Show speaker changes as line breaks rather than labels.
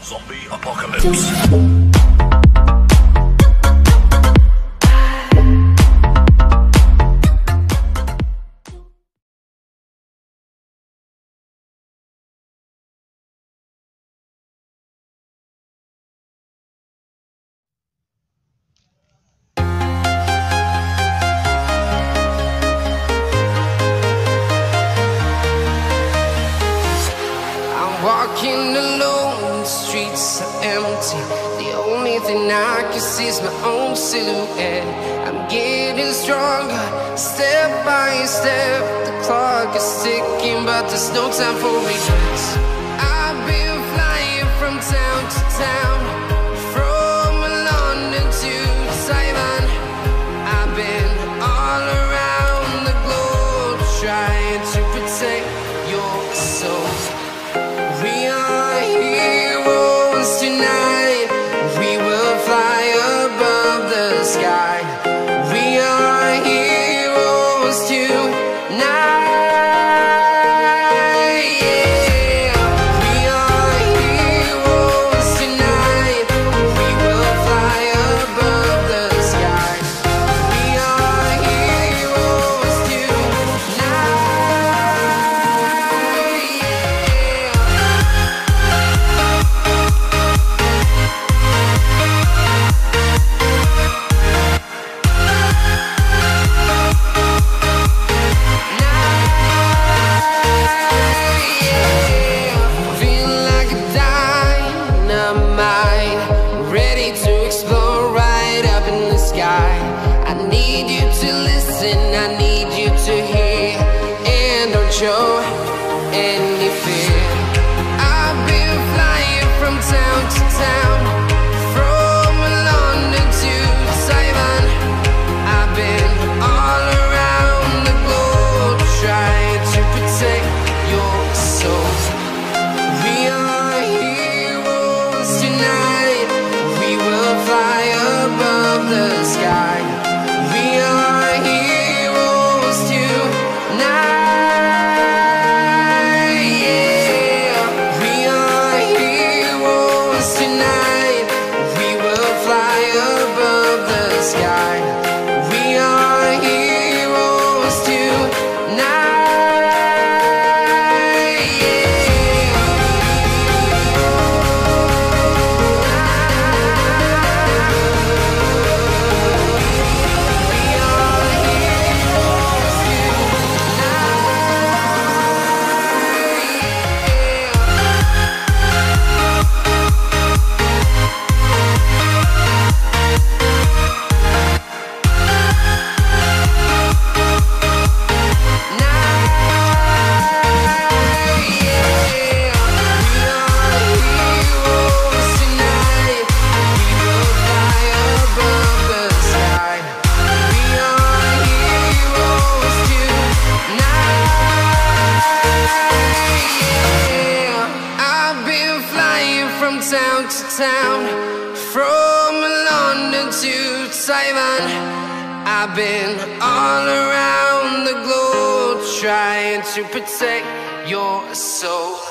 Zombie Apocalypse.
Walking alone, the streets are empty. The only thing I can see is my own silhouette. I'm getting stronger, step by step. The clock is ticking, but there's no time for regrets. I've been flying from town to town, from London to Taiwan. I've been all around the globe, trying to protect your soul. We are heroes tonight. We will fly above the sky. We are heroes tonight. Yeah. We are heroes tonight. We will fly above the sky. We are heroes tonight. I need you to listen, I need you to hear, and don't show any fear. I've been flying from town to town, from London to Taiwan. I've been all around the globe, trying to protect your soul. We are heroes tonight. We will fly above the sky. We are heroes tonight. Yeah. We are heroes tonight. We will fly above the sky. We are heroes tonight. Town to town, from London to Taiwan. I've been all around the globe, trying to protect your soul.